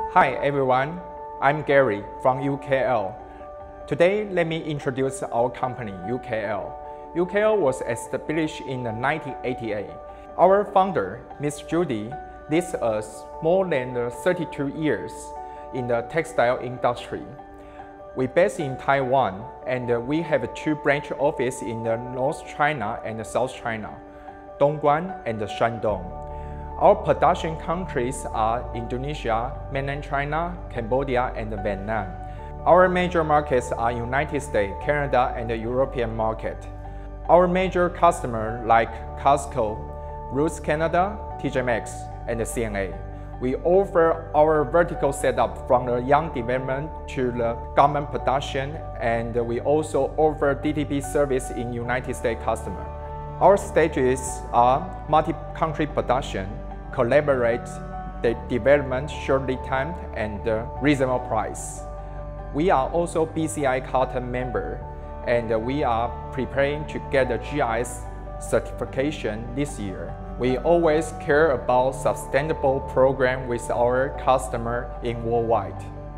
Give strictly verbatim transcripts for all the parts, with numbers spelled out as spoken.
Hi everyone, I'm Gary from U K L. Today, let me introduce our company, U K L. U K L was established in nineteen eighty-eight. Our founder, Miss Judy, lives us more than thirty-two years in the textile industry. We based in Taiwan, and we have two branch offices in North China and South China, Dongguan and Shandong. Our production countries are Indonesia, Mainland China, Cambodia, and Vietnam. Our major markets are United States, Canada, and the European market. Our major customers like Costco, Roots Canada, T J Maxx, and C N A. We offer our vertical setup from the young development to the garment production, and we also offer D T P service in United States customers. Our stages are multi-country production, collaborate the development, short lead time, and reasonable price. We are also B C I Cotton member, and we are preparing to get the G I S certification this year. We always care about sustainable program with our customer in worldwide.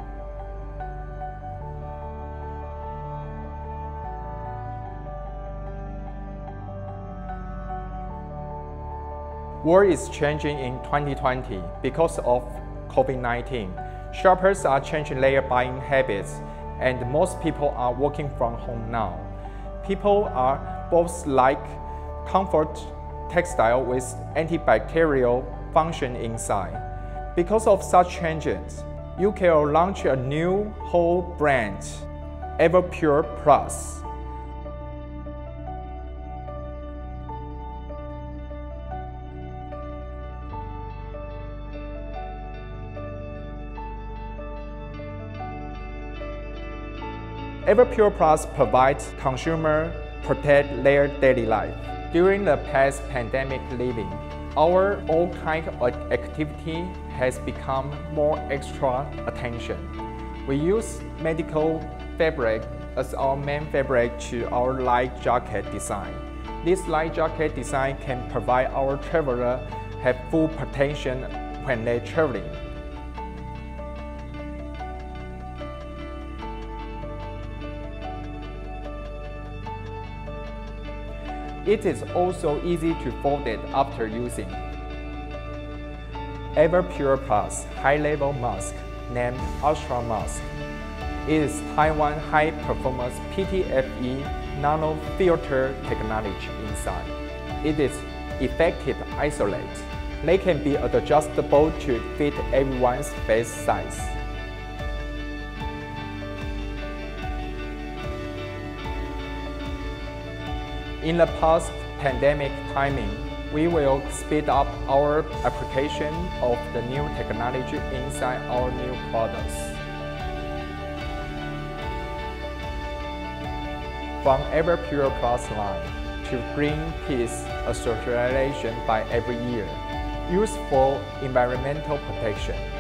World is changing in twenty twenty because of COVID nineteen. Shoppers are changing their buying habits, and most people are working from home now. People are both like comfort textile with antibacterial function inside. Because of such changes, U K L launched a new whole brand, EVOPURE Plus. EVOPURE Plus provides consumers protect their daily life. During the past pandemic living, our all kind of activity has become more extra attention. We use medical fabric as our main fabric to our light jacket design. This light jacket design can provide our traveler have full protection when they're traveling. It is also easy to fold it after using. EVOPURE Plus high-level mask named ASTRO mask. It is Taiwan high-performance P T F E nano-filter technology inside. It is effective isolate. They can be adjustable to fit everyone's face size. In the past pandemic timing, we will speed up our application of the new technology inside our new products. From EVOPURE Plus line to Green Peace Association by every year, used for environmental protection.